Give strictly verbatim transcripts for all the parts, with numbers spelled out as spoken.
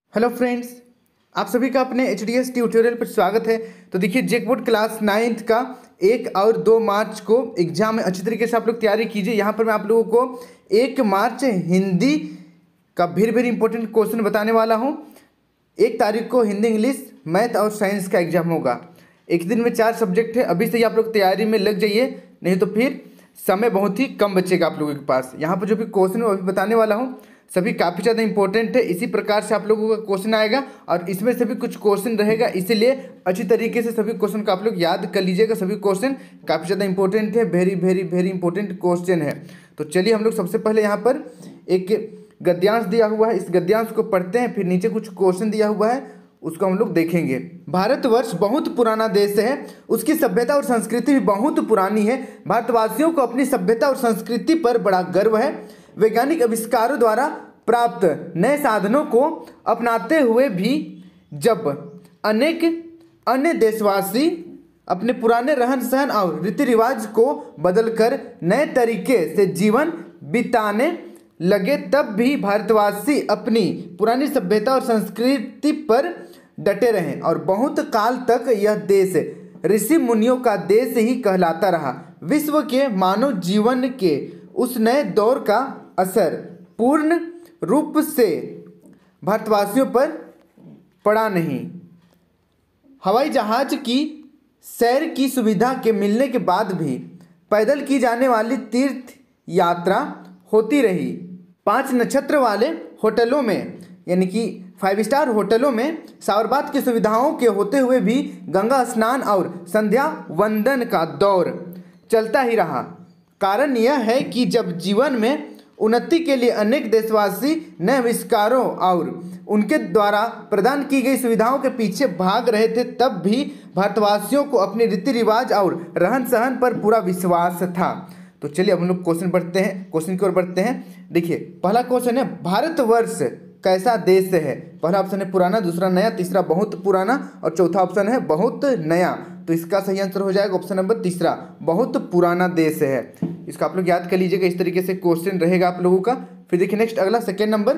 Hello friends, आप सभी का अपने एच डी एस ट्यूटोरियल पर स्वागत है। तो देखिए, जेकबोर्ड क्लास नाइन्थ का एक और दो मार्च को एग्जाम है। अच्छी तरीके से आप लोग तैयारी कीजिए। यहाँ पर मैं आप लोगों को एक मार्च हिंदी का वेरी वेरी इंपॉर्टेंट क्वेश्चन बताने वाला हूँ। एक तारीख को हिंदी, इंग्लिश, मैथ और साइंस का एग्जाम होगा। एक दिन में चार सब्जेक्ट है। अभी से ही आप लोग तैयारी में लग जाइए, नहीं तो फिर समय बहुत ही कम बचेगा आप लोगों के पास। यहाँ पर जो भी क्वेश्चन है वो अभी बताने वाला हूँ, सभी काफ़ी ज़्यादा इंपॉर्टेंट है। इसी प्रकार से आप लोगों का क्वेश्चन आएगा और इसमें से भी कुछ क्वेश्चन रहेगा, इसीलिए अच्छी तरीके से सभी क्वेश्चन को आप लोग याद कर लीजिएगा। सभी क्वेश्चन काफ़ी ज़्यादा इंपॉर्टेंट है, very very very important question है। तो चलिए हम लोग सबसे पहले यहाँ पर एक गद्यांश दिया हुआ है, इस गद्यांश को पढ़ते हैं, फिर नीचे कुछ क्वेश्चन दिया हुआ है उसको हम लोग देखेंगे। भारतवर्ष बहुत पुराना देश है, उसकी सभ्यता और संस्कृति भी बहुत पुरानी है। भारतवासियों को अपनी सभ्यता और संस्कृति पर बड़ा गर्व है। वैज्ञानिक आविष्कारों द्वारा प्राप्त नए साधनों को अपनाते हुए भी जब अनेक अन्य देशवासी अपने पुराने रहन सहन और रीति रिवाज को बदलकर नए तरीके से जीवन बिताने लगे, तब भी भारतवासी अपनी पुरानी सभ्यता और संस्कृति पर डटे रहे और बहुत काल तक यह देश ऋषि मुनियों का देश ही कहलाता रहा। विश्व के मानव जीवन के उस नए दौर का असर पूर्ण रूप से भारतवासियों पर पड़ा नहीं। हवाई जहाज की सैर की सुविधा के मिलने के बाद भी पैदल की जाने वाली तीर्थ यात्रा होती रही। पाँच नक्षत्र वाले होटलों में, यानी कि फाइव स्टार होटलों में सावरबात की सुविधाओं के होते हुए भी गंगा स्नान और संध्या वंदन का दौर चलता ही रहा। कारण यह है कि जब जीवन में उन्नति के लिए अनेक देशवासी नए आविष्कारों और उनके द्वारा प्रदान की गई सुविधाओं के पीछे भाग रहे थे, तब भी भारतवासियों को अपने रीति रिवाज और रहन सहन पर पूरा विश्वास था। तो चलिए अब हम लोग क्वेश्चन बढ़ते हैं, क्वेश्चन की ओर बढ़ते हैं। देखिए, पहला क्वेश्चन है, भारतवर्ष कैसा देश है? पहला ऑप्शन है पुराना, दूसरा नया, तीसरा बहुत पुराना और चौथा ऑप्शन है बहुत नया। तो इसका सही आंसर हो जाएगा ऑप्शन नंबर तीसरा, बहुत पुराना देश है। इसका आप लोग याद कर लीजिएगा, इस तरीके से क्वेश्चन रहेगा आप लोगों का। फिर देखिए नेक्स्ट अगला सेकेंड नंबर,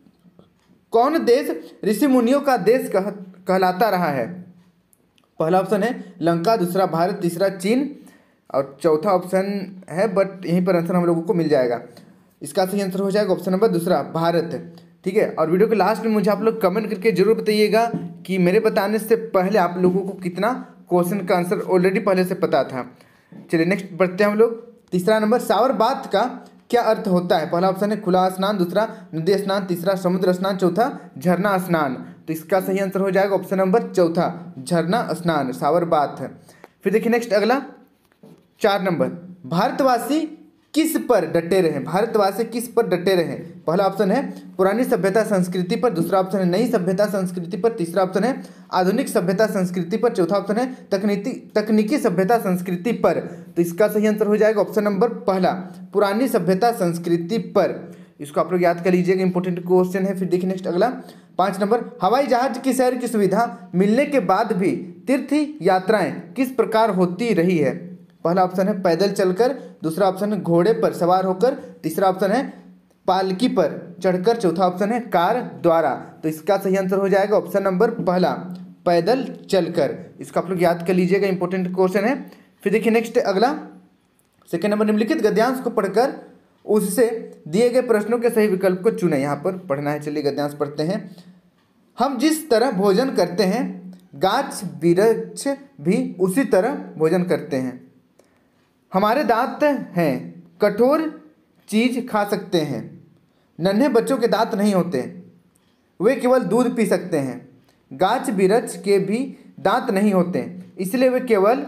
कौन देश ऋषि मुनियों का देश कह कहलाता रहा है? पहला ऑप्शन है लंका, दूसरा भारत, तीसरा चीन और चौथा ऑप्शन है, बट यहीं पर आंसर हम लोगों को मिल जाएगा। इसका सही आंसर हो जाएगा ऑप्शन नंबर दूसरा, भारत। ठीक है, और वीडियो के लास्ट में मुझे आप लोग कमेंट करके जरूर बताइएगा कि मेरे बताने से पहले आप लोगों को कितना क्वेश्चन का आंसर ऑलरेडी पहले से पता था। चलिए नेक्स्ट बढ़ते हैं हम लोग। तीसरा नंबर, सावरबात का क्या अर्थ होता है? पहला ऑप्शन है खुला स्नान, दूसरा नदी स्नान, तीसरा समुद्र स्नान, चौथा झरना स्नान। तो इसका सही आंसर हो जाएगा ऑप्शन नंबर चौथा, झरना स्नान, सावरबात। फिर देखिए नेक्स्ट अगला चार नंबर, भारतवासी किस पर डटे रहे? भारतवासी किस पर डटे रहे? पहला ऑप्शन है पुरानी सभ्यता संस्कृति पर, दूसरा ऑप्शन है नई सभ्यता संस्कृति पर, तीसरा ऑप्शन है आधुनिक सभ्यता संस्कृति पर, चौथा ऑप्शन है तकनीकी तकनीकी सभ्यता संस्कृति पर। तो इसका सही आंसर हो जाएगा ऑप्शन नंबर पहला, पुरानी सभ्यता संस्कृति पर। इसको आप लोग याद कर लीजिएगा, इंपॉर्टेंट क्वेश्चन है। फिर देखिए नेक्स्ट अगला पाँच नंबर, हवाई जहाज की सैर की सुविधा मिलने के बाद भी तीर्थ यात्राएं किस प्रकार होती रही है? पहला ऑप्शन है पैदल चलकर, दूसरा ऑप्शन है घोड़े पर सवार होकर, तीसरा ऑप्शन है पालकी पर चढ़कर, चौथा ऑप्शन है कार द्वारा। तो इसका सही आंसर हो जाएगा ऑप्शन नंबर पहला, पैदल चलकर। इसको आप लोग याद कर लीजिएगा, इंपॉर्टेंट क्वेश्चन है। फिर देखिए नेक्स्ट अगला सेकेंड नंबर, निम्नलिखित गद्यांश को पढ़कर उससे दिए गए प्रश्नों के सही विकल्प को चुने। यहाँ पर पढ़ना है, चलिए गद्यांश पढ़ते हैं। हम जिस तरह भोजन करते हैं, गाछ वृक्ष भी उसी तरह भोजन करते हैं। हमारे दांत हैं, कठोर चीज खा सकते हैं। नन्हे बच्चों के दांत नहीं होते, वे केवल दूध पी सकते हैं। गाछ वृक्ष के भी दांत नहीं होते, इसलिए वे केवल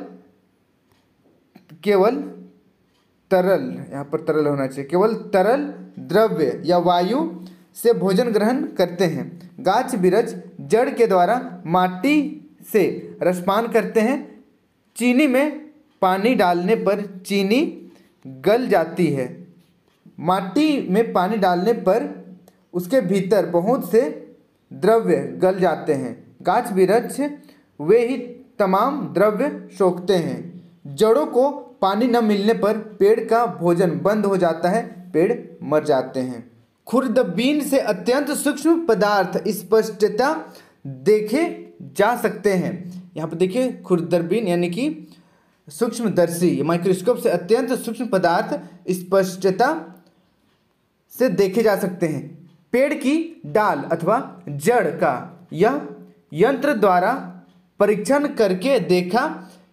केवल तरल, यहाँ पर तरल होना चाहिए, केवल तरल द्रव्य या वायु से भोजन ग्रहण करते हैं। गाछ वृक्ष जड़ के द्वारा माटी से रसपान करते हैं। चीनी में पानी डालने पर चीनी गल जाती है। माटी में पानी डालने पर उसके भीतर बहुत से द्रव्य गल जाते हैं। गाछ वृक्ष वे ही तमाम द्रव्य सोखते हैं। जड़ों को पानी न मिलने पर पेड़ का भोजन बंद हो जाता है, पेड़ मर जाते हैं। खुर्दबीन से अत्यंत सूक्ष्म पदार्थ स्पष्टता देखे जा सकते हैं। यहाँ पर देखिए खुर्दबीन यानी कि सूक्ष्मदर्शी, माइक्रोस्कोप से अत्यंत सूक्ष्म पदार्थ स्पष्टता से देखे जा सकते हैं। पेड़ की डाल अथवा जड़ का यह यंत्र द्वारा परीक्षण करके देखा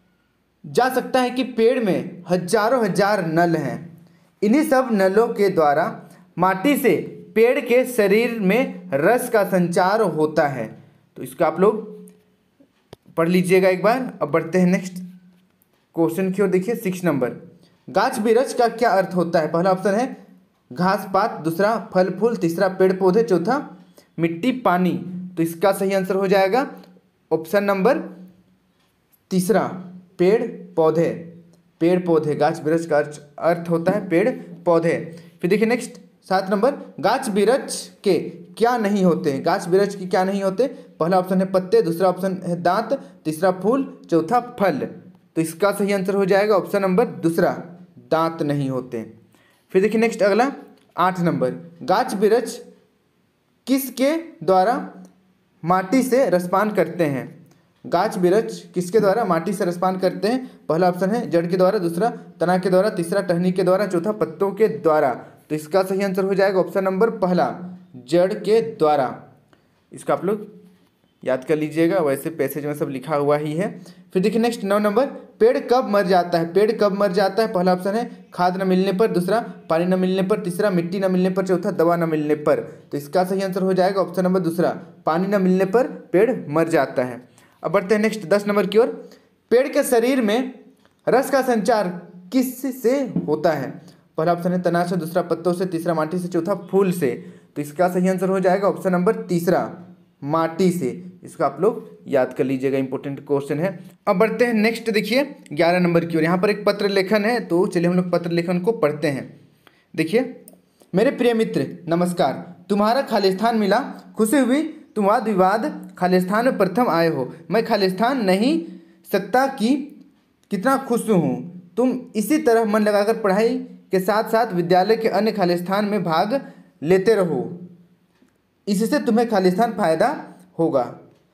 जा सकता है कि पेड़ में हजारों हजार नल हैं। इन्हीं सब नलों के द्वारा माटी से पेड़ के शरीर में रस का संचार होता है। तो इसको आप लोग पढ़ लीजिएगा एक बार। अब बढ़ते हैं नेक्स्ट क्वेश्चन की ओर। देखिए सिक्स नंबर, गाछ बिरछ का क्या अर्थ होता है? पहला ऑप्शन है घास पात, दूसरा फल फूल, तीसरा पेड़ पौधे, चौथा मिट्टी पानी। तो इसका सही आंसर हो जाएगा ऑप्शन नंबर तीसरा, पेड़ पौधे। पेड़ पौधे, गाछ बिरछ का अर्थ होता है पेड़ पौधे। फिर देखिए नेक्स्ट सात नंबर, गाछ बिरछ के क्या नहीं होते? गाछ बिरछ के क्या नहीं होते? पहला ऑप्शन है पत्ते, दूसरा ऑप्शन है दांत, तीसरा फूल, चौथा फल। तो इसका सही आंसर हो जाएगा ऑप्शन नंबर दूसरा, दांत नहीं होते। फिर देखिए नेक्स्ट अगला आठ नंबर, गाछ बिरछ किसके द्वारा माटी से रसपान करते हैं? गाछ बिरछ किसके द्वारा माटी से रसपान करते हैं? पहला ऑप्शन है जड़ के द्वारा, दूसरा तना के द्वारा, तीसरा टहनी के द्वारा, चौथा पत्तों के द्वारा। तो इसका सही आंसर हो जाएगा ऑप्शन नंबर पहला, जड़ के द्वारा। इसका आप लोग याद कर लीजिएगा, वैसे पैसेज में सब लिखा हुआ ही है। फिर देखिए नेक्स्ट नौ नंबर, पेड़ कब मर जाता है? पेड़ कब मर जाता है? पहला ऑप्शन है खाद न मिलने पर, दूसरा पानी न मिलने पर, तीसरा मिट्टी न मिलने पर, चौथा दवा न मिलने पर। तो इसका सही आंसर हो जाएगा ऑप्शन नंबर दूसरा, पानी न मिलने पर पेड़ मर जाता है। अब बढ़ते हैं नेक्स्ट दस नंबर की ओर, पेड़ के शरीर में रस का संचार किस से होता है? पहला ऑप्शन है तना से, दूसरा पत्तों से, तीसरा माटी से, चौथा फूल से। तो इसका सही आंसर हो जाएगा ऑप्शन नंबर तीसरा, माटी से। इसको आप लोग याद कर लीजिएगा, इंपॉर्टेंट क्वेश्चन है। अब बढ़ते हैं नेक्स्ट देखिए ग्यारह नंबर की ओर। यहाँ पर एक पत्र लेखन है, तो चलिए हम लोग पत्र लेखन को पढ़ते हैं। देखिए, मेरे प्रिय मित्र नमस्कार, तुम्हारा खालिस्तान मिला, खुशी हुई तुम वाद विवाद खालिस्तान में प्रथम आए हो। मैं खालिस्तान नहीं सकता कि कितना खुश हूँ। तुम इसी तरह मन लगाकर पढ़ाई के साथ साथ विद्यालय के अन्य खालिस्तान में भाग लेते रहो, इससे तुम्हें खालिस्तान फायदा होगा।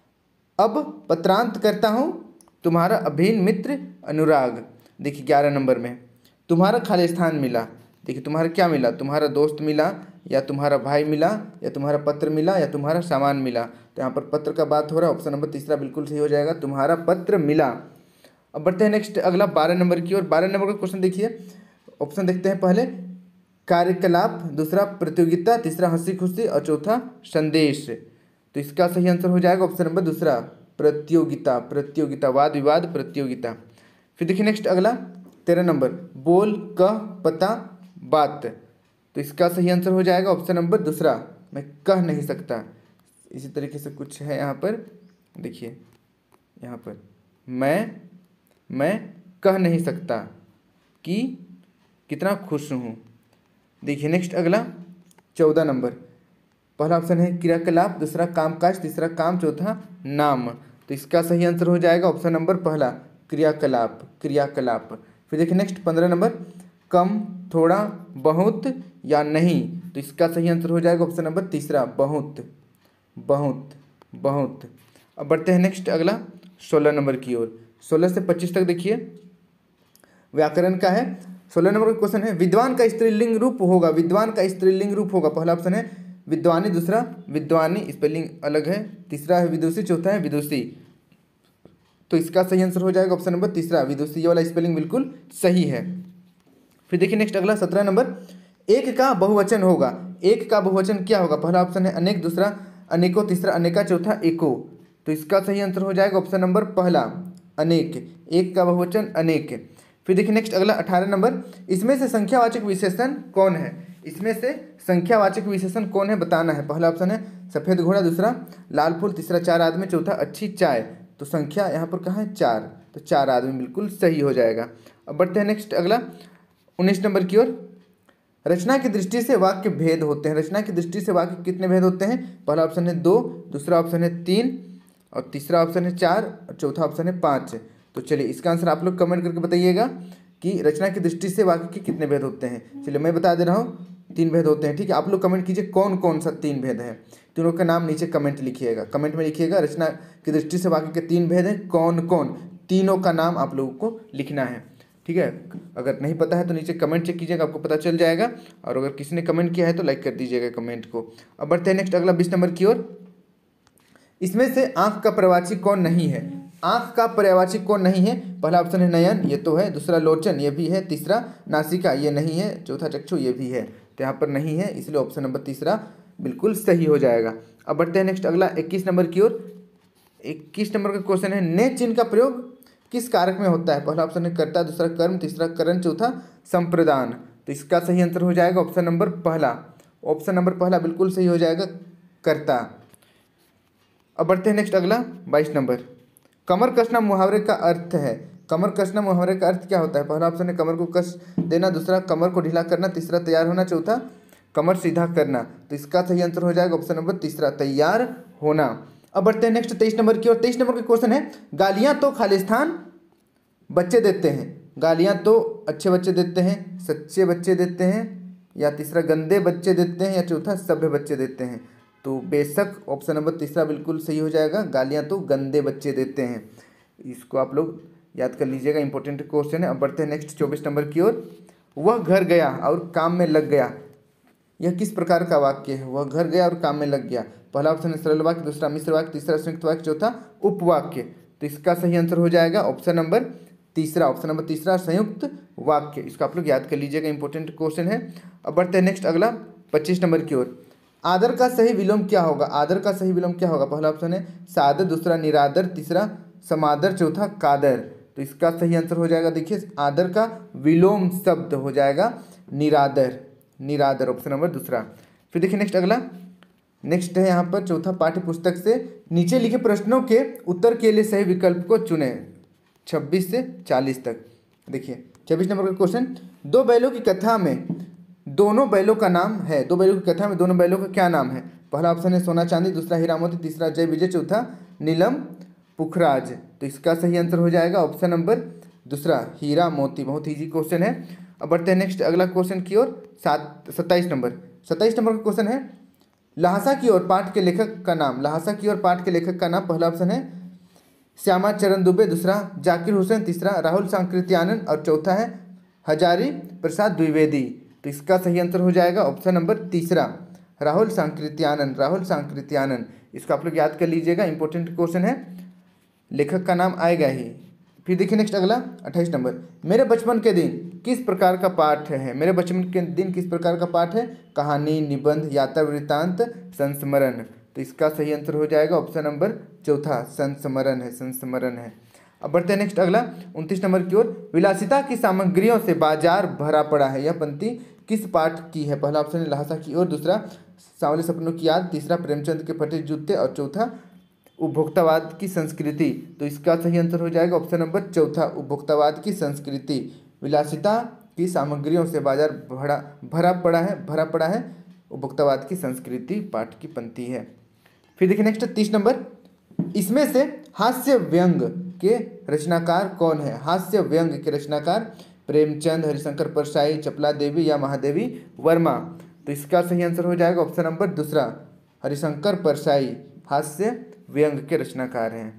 अब पत्रांत करता हूँ, तुम्हारा अभिन्न मित्र अनुराग। देखिए ग्यारह नंबर में तुम्हारा खालिस्तान मिला। देखिए तुम्हारा क्या मिला? तुम्हारा दोस्त मिला, या तुम्हारा भाई मिला, या तुम्हारा पत्र मिला, या तुम्हारा सामान मिला। तो यहाँ पर पत्र का बात हो रहा है, ऑप्शन नंबर तीसरा बिल्कुल सही हो जाएगा, तुम्हारा पत्र मिला। अब बढ़ते हैं नेक्स्ट अगला बारह नंबर की ओर। बारह नंबर का क्वेश्चन देखिए, ऑप्शन देखते हैं। पहले कार्यकलाप, दूसरा प्रतियोगिता, तीसरा हंसी खुशी और चौथा संदेश। तो इसका सही आंसर हो जाएगा ऑप्शन नंबर दूसरा, प्रतियोगिता। प्रतियोगिता, वाद विवाद प्रतियोगिता। फिर देखिए नेक्स्ट अगला तेरह नंबर, बोल कह पता बात। तो इसका सही आंसर हो जाएगा ऑप्शन नंबर दूसरा, मैं कह नहीं सकता। इसी तरीके से कुछ है यहाँ पर, देखिए यहाँ पर मैं मैं कह नहीं सकता कि कितना खुश हूँ। देखिए नेक्स्ट अगला चौदह नंबर, पहला ऑप्शन है क्रियाकलाप, दूसरा कामकाज, तीसरा काम, चौथा नाम। तो इसका सही आंसर हो जाएगा ऑप्शन नंबर पहला, क्रियाकलाप। क्रियाकलाप। फिर देखिए नेक्स्ट पंद्रह नंबर, कम, थोड़ा, बहुत या नहीं। तो इसका सही आंसर हो जाएगा ऑप्शन नंबर तीसरा, बहुत। बहुत बहुत। अब बढ़ते हैं नेक्स्ट अगला सोलह नंबर की ओर। सोलह से पच्चीस तक देखिए व्याकरण का है। सोलह नंबर का क्वेश्चन है, विद्वान का स्त्रीलिंग रूप होगा। विद्वान का स्त्रीलिंग रूप होगा। पहला ऑप्शन है विद्वानी, दूसरा विद्वानी, स्पेलिंग अलग है, तीसरा है विदुषी, चौथा है विदुषी। तो इसका सही आंसर हो जाएगा ऑप्शन नंबर तीसरा, विदुषी। ये वाला स्पेलिंग बिल्कुल सही है। फिर देखिए नेक्स्ट अगला सत्रह नंबर, एक का बहुवचन होगा। एक का बहुवचन क्या होगा? पहला ऑप्शन है अनेक, दूसरा अनेकों, तीसरा अनेका, चौथा एको। तो इसका सही आंसर हो जाएगा ऑप्शन नंबर पहला, अनेक। एक का बहुवचन अनेक। फिर देखिए नेक्स्ट अगला अठारह नंबर, इसमें से संख्यावाचक विशेषण कौन है? इसमें से संख्यावाचक विशेषण कौन है बताना है। पहला ऑप्शन है सफ़ेद घोड़ा, दूसरा लाल फूल, तीसरा चार आदमी, चौथा अच्छी चाय। तो संख्या यहाँ पर कहाँ है? चार। तो चार आदमी बिल्कुल सही हो जाएगा। अब बढ़ते हैं नेक्स्ट अगला उन्नीस नंबर की ओर। रचना की दृष्टि से वाक्य भेद होते हैं। रचना की दृष्टि से वाक्य कितने भेद होते हैं? पहला ऑप्शन है दो, दूसरा ऑप्शन है तीन, और तीसरा ऑप्शन है चार, और चौथा ऑप्शन है पाँच। तो चलिए इसका आंसर आप लोग कमेंट करके बताइएगा कि रचना की दृष्टि से वाक्य के कितने भेद होते हैं। चलिए मैं बता दे रहा हूँ, तीन भेद होते हैं, ठीक है। आप लोग कमेंट कीजिए कौन कौन सा तीन भेद है, तीनों का नाम नीचे कमेंट लिखिएगा, कमेंट में लिखिएगा। रचना की दृष्टि से बाकी के तीन भेद हैं, कौन कौन, तीनों का नाम आप लोगों को लिखना है, ठीक है। अगर नहीं पता है तो नीचे कमेंट चेक कीजिएगा, आपको पता चल जाएगा। और अगर किसी ने कमेंट किया है तो लाइक कर दीजिएगा कमेंट को। अब बढ़ते हैं नेक्स्ट अगला बीस नंबर की ओर। इसमें से आंख का पर्यायवाची कौन नहीं है? आंख का पर्यायवाची कौन नहीं है? पहला ऑप्शन है नयन, ये तो है। दूसरा लोचन, ये भी है। तीसरा नासिका, ये नहीं है। चौथा चक्षु, ये भी है। तो यहाँ पर नहीं है, इसलिए ऑप्शन नंबर तीसरा बिल्कुल सही हो जाएगा। अब बढ़ते हैं नेक्स्ट अगला इक्कीस नंबर की ओर। इक्कीस नंबर का क्वेश्चन है ने चिन्ह का प्रयोग किस कारक में होता है? पहला ऑप्शन है कर्ता, दूसरा कर्म, तीसरा करण, चौथा संप्रदान। तो इसका सही आंसर हो जाएगा ऑप्शन नंबर पहला। ऑप्शन नंबर पहला बिल्कुल सही हो जाएगा, कर्ता। अब बढ़ते हैं नेक्स्ट अगला बाईस नंबर। कमर कसना मुहावरे का अर्थ है। कमर कसना मुहावरे का अर्थ क्या होता है? पहला ऑप्शन है कमर को कस देना, दूसरा कमर को ढीला करना, तीसरा तैयार होना, चौथा कमर सीधा करना। तो इसका सही आंसर हो जाएगा ऑप्शन नंबर तीसरा, तैयार होना। अब बढ़ते हैं नेक्स्ट तेईस नंबर की ओर। तेईस नंबर का क्वेश्चन है गालियां तो खालिस्तान बच्चे देते हैं। गालियां तो अच्छे बच्चे देते हैं, सच्चे बच्चे देते हैं, या तीसरा गंदे बच्चे देते हैं, या चौथा सभ्य बच्चे देते हैं। तो बेशक ऑप्शन नंबर तीसरा बिल्कुल सही हो जाएगा, गालियां तो गंदे बच्चे देते हैं। इसको आप लोग याद कर लीजिएगा, इंपॉर्टेंट क्वेश्चन है। अब बढ़ते हैं नेक्स्ट चौबीस नंबर की ओर। वह घर गया और काम में लग गया, यह किस प्रकार का वाक्य है? वह घर गया और काम में लग गया। पहला ऑप्शन है सरल वाक्य, दूसरा मिश्र वाक्य, तीसरा संयुक्त वाक्य, चौथा उपवाक्य। तो इसका सही आंसर हो जाएगा ऑप्शन नंबर तीसरा। ऑप्शन नंबर तीसरा संयुक्त वाक्य। इसको आप लोग याद कर लीजिएगा, इंपॉर्टेंट क्वेश्चन है। अब बढ़ते हैं नेक्स्ट अगला पच्चीस नंबर की ओर। आदर का सही विलोम क्या होगा? आदर का सही विलोम क्या होगा? पहला ऑप्शन है सादर, दूसरा निरादर, तीसरा समादर, चौथा कादर। तो इसका सही आंसर हो जाएगा, देखिए आदर का विलोम शब्द हो जाएगा निरादर, निरादर, ऑप्शन नंबर दूसरा। फिर देखिए नेक्स्ट अगला, नेक्स्ट है यहाँ पर चौथा, पाठ्य पुस्तक से नीचे लिखे प्रश्नों के उत्तर के लिए सही विकल्प को चुने छब्बीस से चालीस तक। देखिए छब्बीस नंबर का क्वेश्चन, दो बैलों की कथा में दोनों बैलों का नाम है। दो बैलों की कथा में दोनों बैलों का क्या नाम है? पहला ऑप्शन है सोना चांदी, दूसरा हीरा मोती, तीसरा जय विजय, चौथा नीलम पुखराज। तो इसका सही आंसर हो जाएगा ऑप्शन नंबर दूसरा, हीरा मोती। बहुत ईजी क्वेश्चन है। अब बढ़ते हैं नेक्स्ट अगला क्वेश्चन की ओर। सात सत्ताईस नंबर सत्ताईस नंबर का क्वेश्चन है लहासा की ओर पाठ के लेखक का नाम। लहासा की ओर पाठ के लेखक का नाम। पहला ऑप्शन है श्यामा चरण दुबे, दूसरा जाकिर हुसैन, तीसरा राहुल सांकृत्यानंद, और चौथा है हजारी प्रसाद द्विवेदी। तो इसका सही आंसर हो जाएगा ऑप्शन नंबर तीसरा, राहुल सांकृत्यानंद, राहुल सांकृत्यानंद। इसको आप लोग याद कर लीजिएगा, इंपॉर्टेंट क्वेश्चन है, लेखक का नाम आएगा ही। फिर देखिए नेक्स्ट अगला अट्ठाईस नंबर, मेरे बचपन के दिन किस प्रकार का पाठ है? मेरे बचपन के दिन किस प्रकार का पाठ है? कहानी, निबंध, यात्रा वृत्तांत, संस्मरण। तो इसका सही आंसर हो जाएगा ऑप्शन नंबर चौथा, संस्मरण है, संस्मरण है। अब बढ़ते हैं नेक्स्ट अगला उनतीस नंबर की ओर। विलासिता की सामग्रियों से बाजार भरा पड़ा है, यह पंक्ति किस पाठ की है? पहला ऑप्शन है लहासा की ओर, दूसरा सांवले सपनों की याद, तीसरा प्रेमचंद के फटे जूते, और चौथा उपभोक्तावाद की संस्कृति। तो इसका सही आंसर हो जाएगा ऑप्शन नंबर चौथा, उपभोक्तावाद की संस्कृति। विलासिता की सामग्रियों से बाजार भरा भरा पड़ा है, भरा पड़ा है, उपभोक्तावाद की संस्कृति पाठ की पंक्ति है। फिर देखिए नेक्स्ट तीस नंबर, इसमें से हास्य व्यंग के रचनाकार कौन है? हास्य व्यंग के रचनाकार प्रेमचंद, हरिशंकर परसाई, चपला देवी, या महादेवी वर्मा। तो इसका सही आंसर हो जाएगा ऑप्शन नंबर दूसरा, हरिशंकर परसाई हास्य व्यंग के रचनाकार हैं।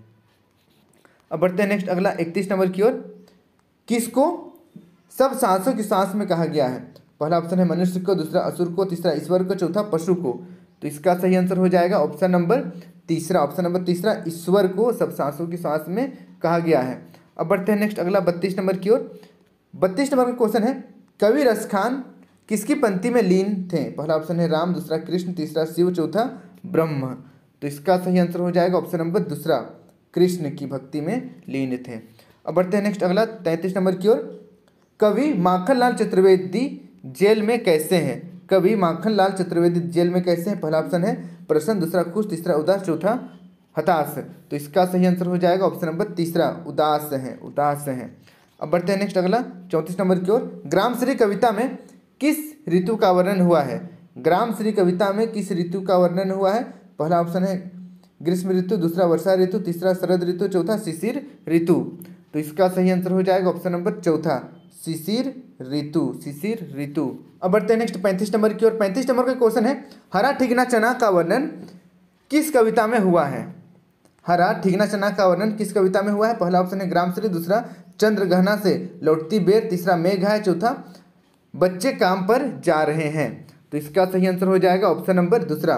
अब बढ़ते हैं नेक्स्ट अगला इकतीस नंबर की ओर। किसको सब सांसों की सांस में कहा गया है? पहला ऑप्शन है मनुष्य को, दूसरा असुर को, तीसरा ईश्वर को, चौथा पशु को। तो इसका सही आंसर हो जाएगा ऑप्शन नंबर तीसरा, ऑप्शन नंबर तीसरा, ईश्वर को सब सांसों की सांस में कहा गया है। अब बढ़ते हैं नेक्स्ट अगला बत्तीस नंबर की ओर। बत्तीस नंबर का क्वेश्चन है कवि रसखान किसकी पंक्ति में लीन थे? पहला ऑप्शन है राम, दूसरा कृष्ण, तीसरा शिव, चौथा ब्रह्म। तो इसका सही आंसर हो जाएगा ऑप्शन नंबर दूसरा, कृष्ण की भक्ति में लीन थे। अब बढ़ते हैं नेक्स्ट अगला तैंतीस नंबर की ओर। कवि माखनलाल चतुर्वेदी जेल में कैसे हैं? कवि माखनलाल चतुर्वेदी जेल में कैसे हैं? पहला ऑप्शन है प्रसन्न, दूसरा खुश, तीसरा उदास, चौथा हताश। तो इसका सही आंसर हो जाएगा ऑप्शन नंबर तीसरा, उदास है, उदास है। अब बढ़ते हैं नेक्स्ट अगला चौंतीस नंबर की ओर। ग्रामश्री कविता में किस ऋतु का वर्णन हुआ है? ग्रामश्री कविता में किस ऋतु का वर्णन हुआ है? पहला ऑप्शन है ग्रीष्म ऋतु, दूसरा वर्षा ऋतु, तीसरा शरद ऋतु, चौथा शिशिर ऋतु। तो इसका सही आंसर हो जाएगा ऑप्शन नंबर चौथा, शिशिर ऋतु, शिशिर ऋतु। अब बढ़ते हैं नेक्स्ट पैंतीस नंबर की ओर। पैंतीस नंबर का क्वेश्चन है, हरा ठिगना चना का वर्णन किस कविता में हुआ है? हरा ठिगना चना का वर्णन किस कविता में हुआ है? पहला ऑप्शन है ग्रामश्री, दूसरा चंद्रगहना से लौटती बेर, तीसरा मेघ है, चौथा बच्चे काम पर जा रहे हैं। तो इसका सही आंसर हो जाएगा ऑप्शन नंबर दूसरा,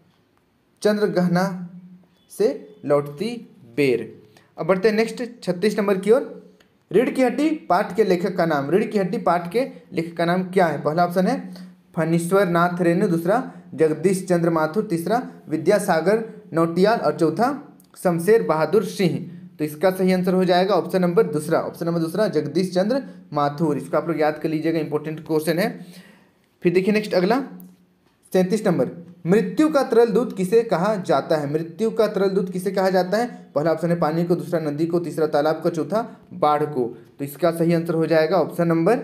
चंद्रगहना से लौटती बेर। अब बढ़ते हैं नेक्स्ट छत्तीस नंबर की ओर। रीढ़ की हड्डी पाठ के लेखक का नाम, रीढ़ की हड्डी पाठ के लेखक का नाम क्या है? पहला ऑप्शन है फणीश्वर नाथ रेणु, दूसरा जगदीश चंद्र माथुर, तीसरा विद्यासागर नौटियाल और चौथा शमशेर बहादुर सिंह। तो इसका सही आंसर हो जाएगा ऑप्शन नंबर दूसरा, ऑप्शन नंबर दूसरा जगदीश चंद्र माथुर। इसको आप लोग याद कर लीजिएगा, इंपॉर्टेंट क्वेश्चन है। फिर देखिए नेक्स्ट अगला सैंतीस नंबर, मृत्यु का तरल दूत किसे कहा जाता है? मृत्यु का तरल दूत किसे कहा जाता है? पहला ऑप्शन है पानी को, दूसरा नदी को, तीसरा तालाब को, चौथा बाढ़ को। तो इसका सही आंसर हो जाएगा ऑप्शन नंबर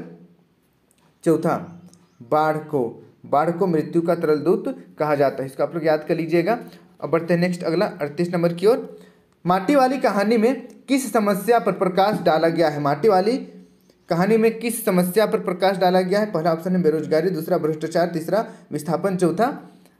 चौथा, बाढ़ को। बाढ़ को मृत्यु का तरल दूत कहा जाता है, इसको आप लोग याद कर लीजिएगा। अब बढ़ते हैं नेक्स्ट अगला अड़तीस नंबर की ओर। माटी वाली कहानी में किस समस्या पर प्रकाश डाला गया है? माटी वाली कहानी में किस समस्या पर प्रकाश डाला गया है? पहला ऑप्शन है बेरोजगारी, दूसरा भ्रष्टाचार, तीसरा विस्थापन, चौथा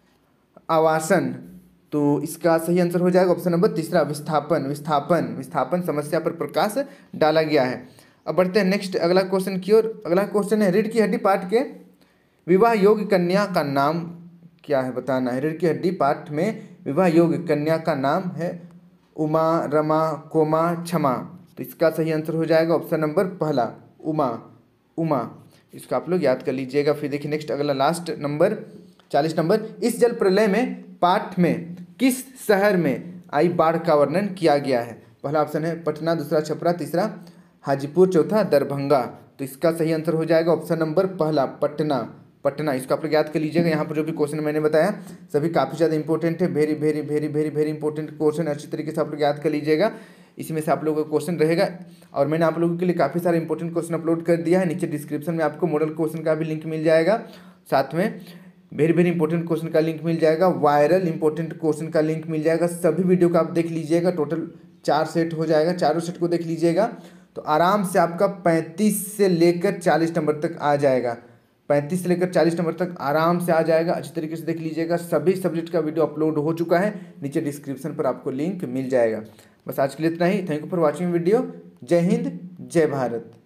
आवासन। तो इसका सही आंसर हो जाएगा ऑप्शन नंबर तीसरा, विस्थापन। विस्थापन विस्थापन समस्या पर प्रकाश डाला गया है। अब बढ़ते हैं नेक्स्ट अगला क्वेश्चन की ओर। अगला क्वेश्चन है, रीढ़ की हड्डी पाठ के विवाह योग्य कन्या का नाम क्या है? बताना है। रीढ़ की हड्डी पाठ में विवाह योग्य कन्या का नाम है उमा, रमा, कोमा, क्षमा। तो इसका सही आंसर हो जाएगा ऑप्शन नंबर पहला, उमा। उमा, इसको आप लोग याद कर लीजिएगा। फिर देखिए नेक्स्ट अगला लास्ट नंबर चालीस नंबर, इस जल प्रलय में पाठ में किस शहर में आई बाढ़ का वर्णन किया गया है? पहला ऑप्शन है पटना, दूसरा छपरा, तीसरा हाजीपुर, चौथा दरभंगा। तो इसका सही आंसर हो जाएगा ऑप्शन नंबर पहला, पटना। पटना, इसको आप लोग याद कर लीजिएगा। यहाँ पर जो भी क्वेश्चन मैंने बताया सभी काफ़ी ज़्यादा इंपॉर्टेंट है, very very very very very important question, अच्छी तरीके से आप लोग याद कर लीजिएगा। इसमें से आप लोगों का क्वेश्चन रहेगा और मैंने आप लोगों के लिए काफ़ी सारे इंपॉर्टेंट क्वेश्चन अपलोड कर दिया है। नीचे डिस्क्रिप्शन में आपको मॉडल क्वेश्चन का भी लिंक मिल जाएगा, साथ में वेरी वेरी इंपॉर्टेंट क्वेश्चन का लिंक मिल जाएगा, वायरल इंपॉर्टेंट क्वेश्चन का लिंक मिल जाएगा। सभी वीडियो को आप देख लीजिएगा, टोटल चार सेट हो जाएगा, चारों सेट को देख लीजिएगा तो आराम से आपका पैंतीस से लेकर चालीस नंबर तक आ जाएगा। पैंतीस से लेकर चालीस नंबर तक आराम से आ जाएगा, अच्छी तरीके से देख लीजिएगा। सभी सब्जेक्ट का वीडियो अपलोड हो चुका है, नीचे डिस्क्रिप्शन पर आपको लिंक मिल जाएगा। बस आज के लिए इतना ही। Thank you for watching video. जय हिंद, जय भारत।